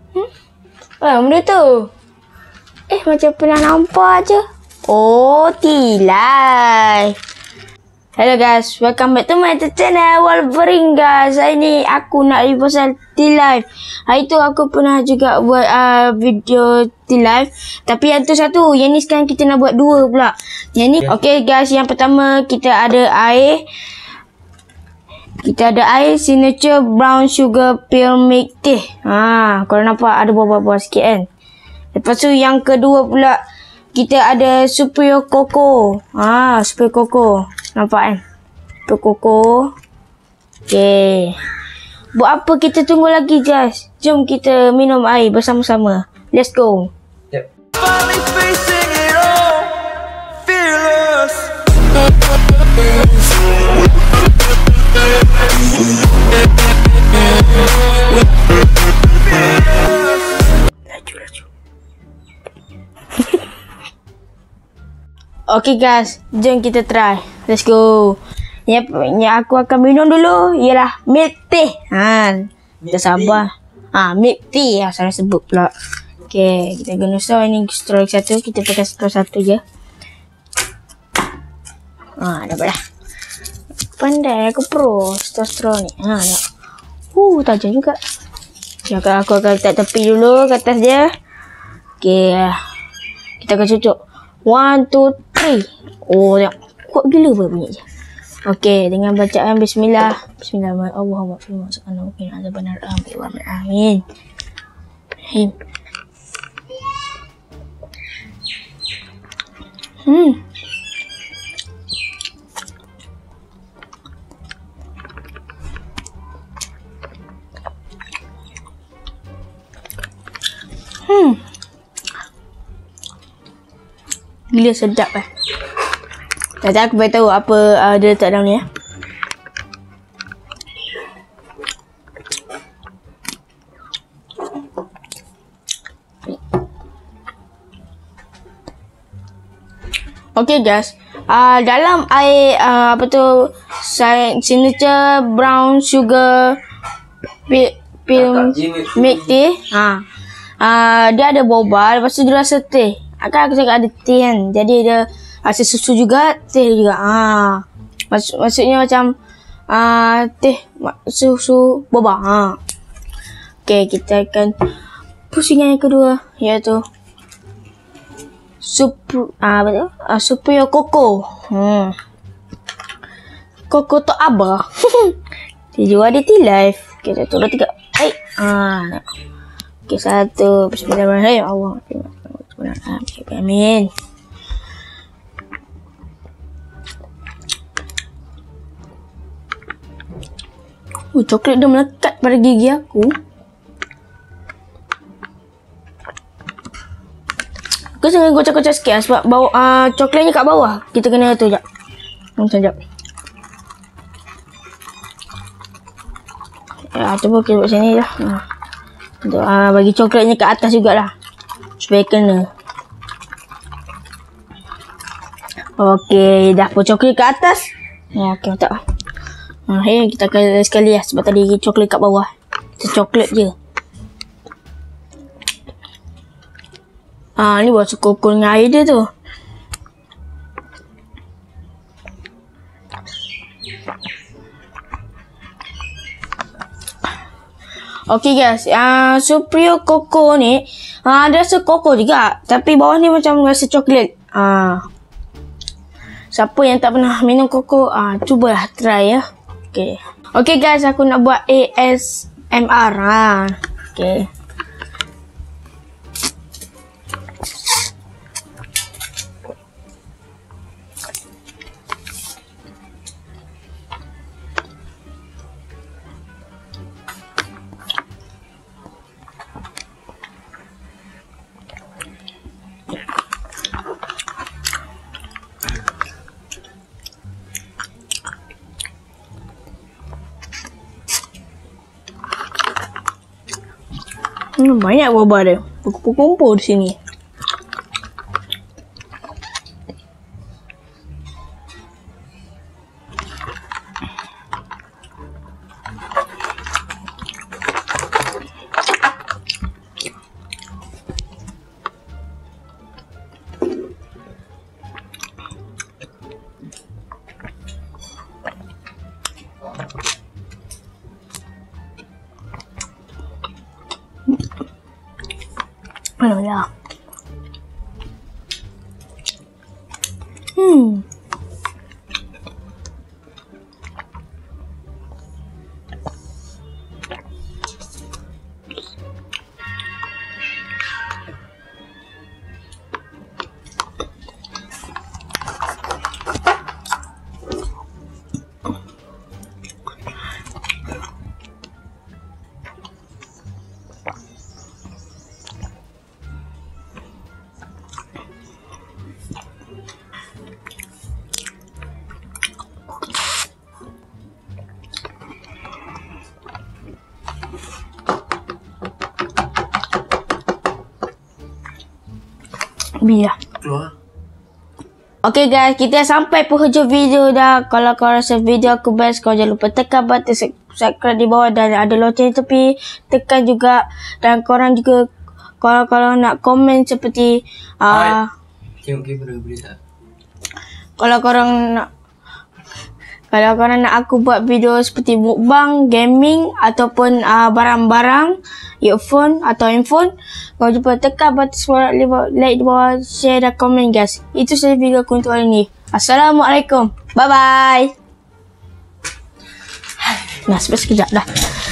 Benda tu. Macam pernah nampak je. Oh, T-Life. Hello guys, welcome back to my channel Wolverine guys. Hari ni aku nak review pasal T-Life. Hari tu aku pernah juga buat video T-Life, tapi yang tu satu, yang ni sekarang kita nak buat dua pula. Yang ni, okay guys, yang pertama kita ada air. Kita ada air signature brown sugar pale milk tea. Kalau nampak ada buah-buah sikit kan. Lepas tu yang kedua pula kita ada superior coco. Superior coco. Nampak kan? Superior coco. Okay. Buat apa kita tunggu lagi guys? Jom kita minum air bersama-sama. Let's go. Okay guys, jom kita try. Let's go. Yang aku akan minum dulu ialah milk tea. Kita sabar. Milk tea. Salah sebut pula. Okay, kita guna straw. Ini straw satu. Kita pakai straw satu je. Dapat dah. Pandai aku pro straw ni. Tajam juga. Jangan aku akan letak tepi dulu ke atas dia. Okay. Kita akan cucuk. 1, 2, 3. Tengok. Kuat gila apa bunyi je. Okay. Dengan bacaan Bismillah. Bismillahirrahmanirrahim. Amin. Gila sedap lah. Tadi aku beritahu apa dia letak dalam ni ya. Okay guys. Dalam air signature brown sugar milk tea. Dia ada boba, lepas tu dia rasa teh. Aku cakap ada teh kan. Jadi dia rasa susu juga, teh juga. Maksudnya macam teh, susu, boba. Okay, kita akan pusingkan yang kedua, iaitu superior coco. Coco to abah. Dia jual di T-Life. Okay, 1, 2, 3. Okay, 1. Bismillahirrahmanirrahim. Allah. Amin. Coklat dah melekat pada gigi aku. Aku jangan kocak-kocak sikit lah, sebab bawah, coklatnya kat bawah. Kita kena tu sekejap. Sekejap. Cuba kita buat sini lah. Untuk bagi coklatnya kat atas jugalah, supaya kena. Okay, dah pun coklat kat atas. Okay, mantap. Kita akan sekali lah, sebab tadi coklat kat bawah. Kita coklat je. Ni buat sekokol dengan air dia tu. Okay guys, superior coco ni dia rasa coco juga, tapi bawah ni macam rasa coklat. Siapa yang tak pernah minum coco, cubalah try ya. Okay guys, aku nak buat ASMR. Okay. Banyak boba dia. Kumpul-kumpul di sini. Oh ya. Biar. Okay guys, kita sampai penghujung video dah. Kalau kau rasa video aku best, kau jangan lupa tekan button subscribe di bawah dan ada loceng tepi, tekan juga. Dan korang juga kalau nak komen seperti tengok kamera boleh tak? Kalau korang nak aku buat video seperti mukbang, gaming ataupun barang-barang, earphone atau handphone, kau jumpa tekan button like di bawah, share dan komen guys. Itu sahaja video aku untuk hari ni. Assalamualaikum. Bye bye. Nah, sampai sekejap dah.